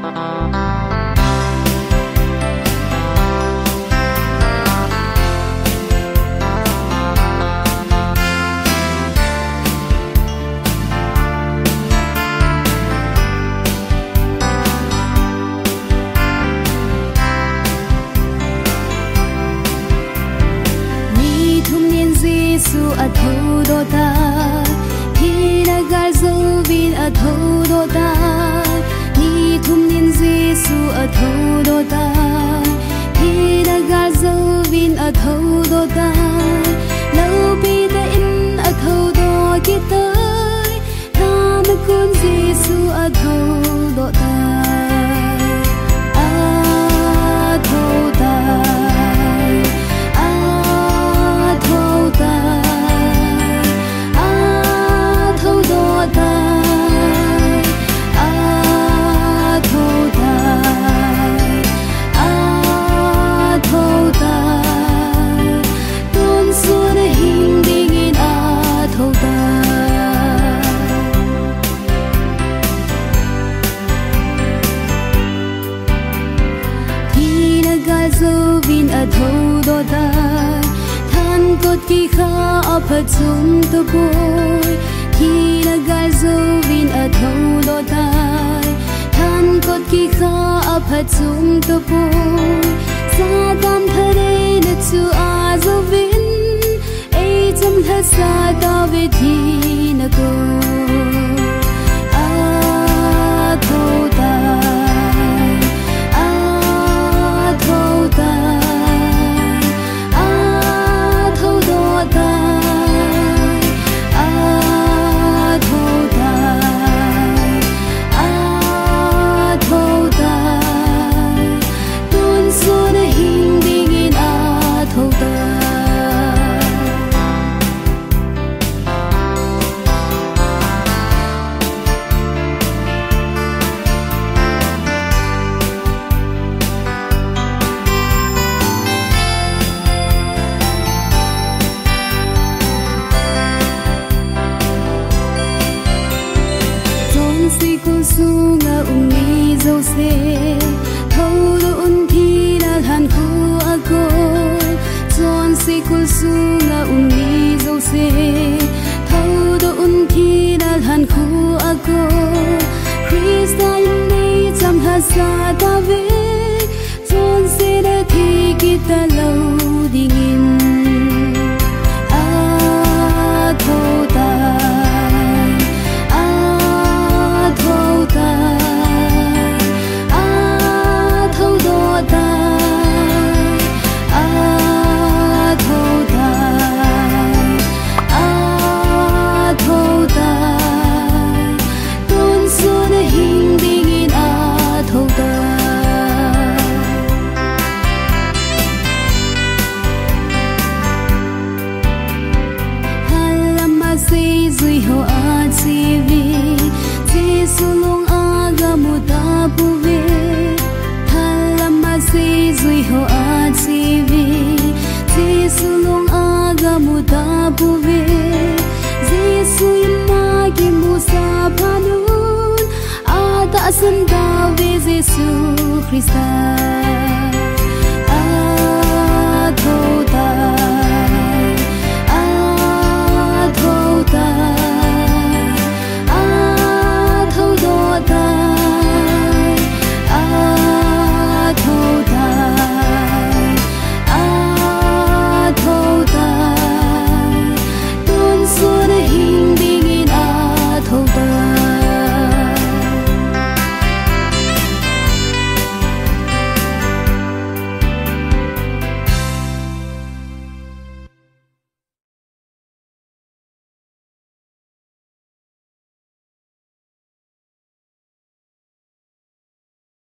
Giêsu a thâu đô ta khi đã gai dấu vin a thâu đô ta ni thum nin Giêsu a thâu đô ta khi đã gai dấu vin a thâu đô ta lâu bi ta in a thâu đô ki tới ta na kun Giêsu a thâu đô ta a thâu ta thâu đô ta than cốt kỳ kha ở phật zum tu bôi khi đã gai dấu vin ở thâu đô ta than cốt kỳ kha ở phật zum tu bôi sa tam thề nết chu a dấu vin ấy chấm thề sa ta về thi na cô a thâu ta thâu đô un thi đã hàn khu a cô chọn si kul su nga uni dâu se thâu đô un thi đã hàn khu a cô Christa in nay chăm ha sa ta về chọn si đã thi kita lâu đi nghìn a thâu ta Asan Davi Giêsu Christa a thâu ta